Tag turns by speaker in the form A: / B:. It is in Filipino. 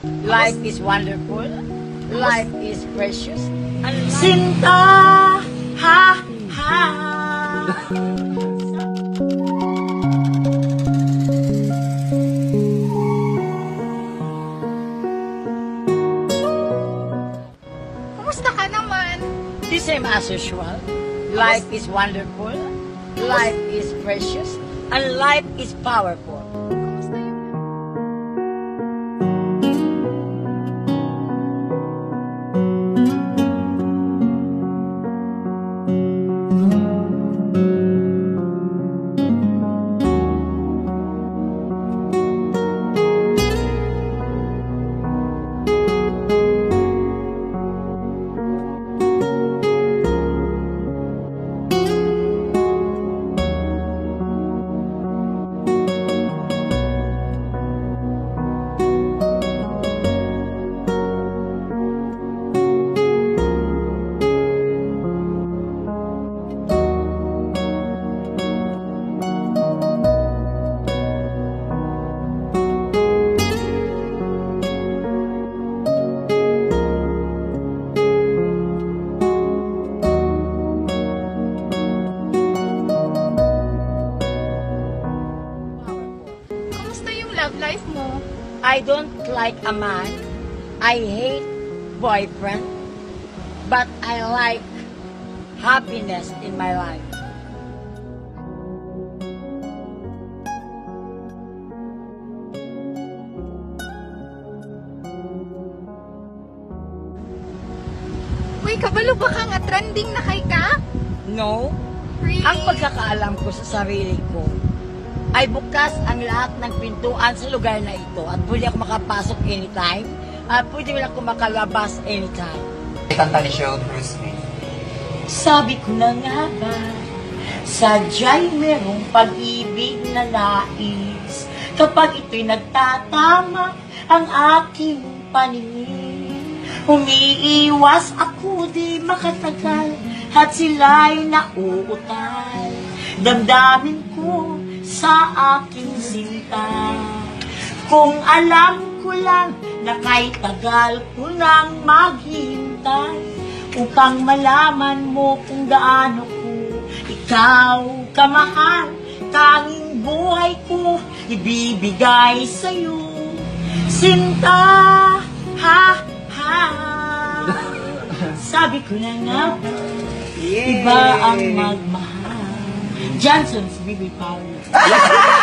A: Life is wonderful. Life is precious.
B: Sinta, ha, ha.
C: Kumusta ka naman?
A: The same as usual. Life is wonderful. Life is precious. And life is powerful.
C: Kumusta yung... love life mo?
A: I don't like a man. I hate boyfriend. But I like happiness in my life.
C: Uy, kabalo ba ka nga trending na kay ka?
A: No.
C: Really?
A: Ang pagkakaalam ko sa sarili ko ay bukas ang lahat ng pintuan sa lugar na ito at pwede ako makapasok anytime at pwede ako makalabas anytime.
D: Kanta ni Cheryl Cruz ni.
B: Sabi ko na nga ba, sadya'y merong pag-ibig na nais kapag ito'y nagtatama ang aking paningin. Umiiwas ako di makatagal at sila'y nauutal. Damdamin ko sa aking sinta. Kung alam ko lang na kay tagal ko nang maghintay upang malaman mo kung gaano ko ikaw kamahal, tanging buhay ko ibibigay sa'yo. Sinta, ha, ha. Sabi ko na nga ba, iba ang magmahal. Johnson's Baby Power.